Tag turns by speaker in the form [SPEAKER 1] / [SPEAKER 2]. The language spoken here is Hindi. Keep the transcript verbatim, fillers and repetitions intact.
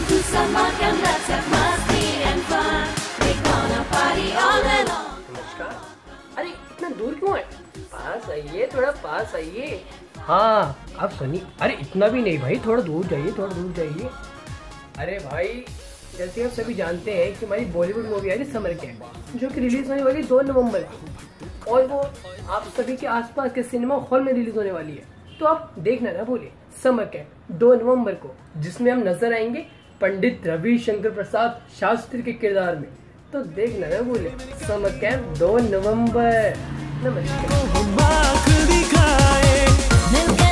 [SPEAKER 1] नमस्कार। अरे इतना दूर क्यों है? पास आइए, थोड़ा पास आइए। हाँ आप सुनिए। अरे इतना भी नहीं भाई, थोड़ा दूर जाइए, थोड़ा दूर जाइए। अरे भाई जैसे आप सभी जानते हैं कि हमारी बॉलीवुड मूवी आ रही समर कैंप, जो कि रिलीज होने वाली दो नवंबर को, और वो आप सभी के आसपास के सिनेमा हॉल में रिलीज होने वाली है। तो आप देखना ना भूलिए समर कैंप दो नवंबर को, जिसमें हम नजर आएंगे पंडित रविशंकर प्रसाद शास्त्री के किरदार में। तो देखना ना भूलिए समर कैंप दो नवंबर। नमस्कार।